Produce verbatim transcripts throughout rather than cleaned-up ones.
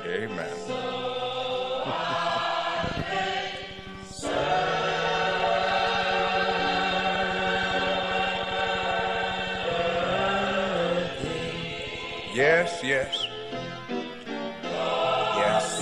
Amen. Yes, yes. Yes.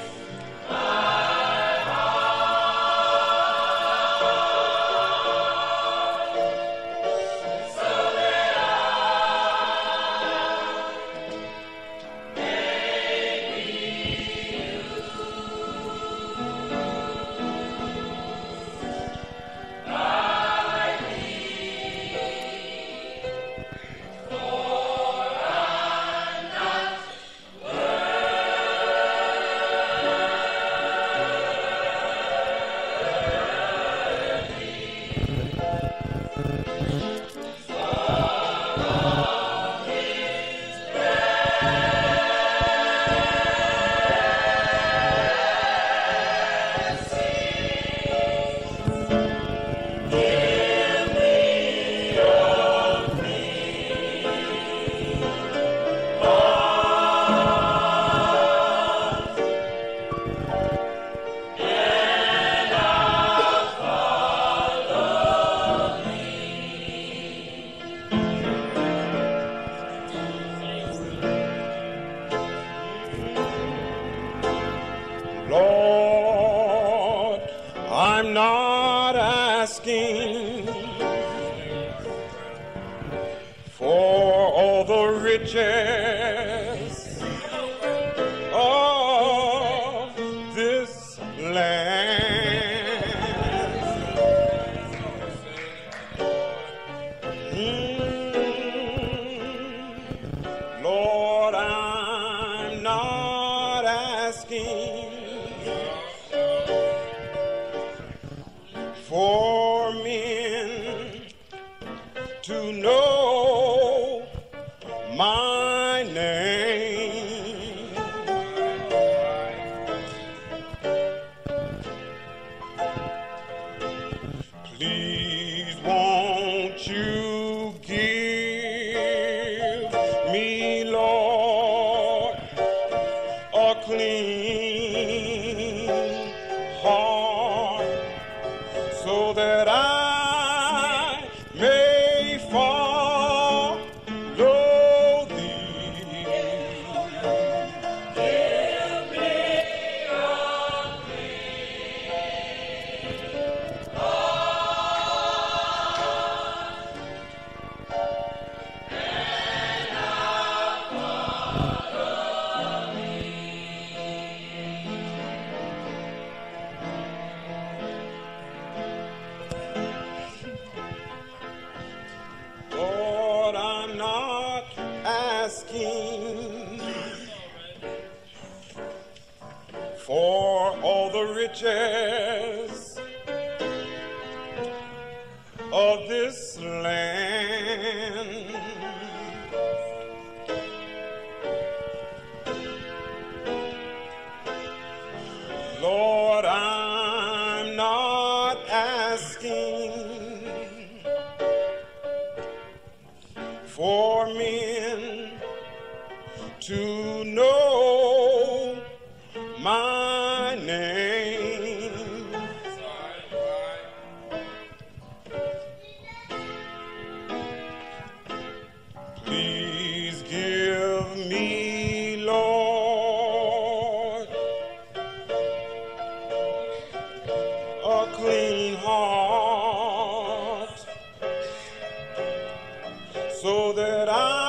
Lord, I'm not asking for all the riches of this land. Mm, Lord, I'm not asking for men to know my name. Please won't you give me, Lord, a clean heart, so that I may follow thee. Give me a clean heart, and I'll follow thee. Lord, I'm not asking for all the riches of this land. Lord, I'm not asking for men to know my name. Please give me, Lord, a clean heart, so that I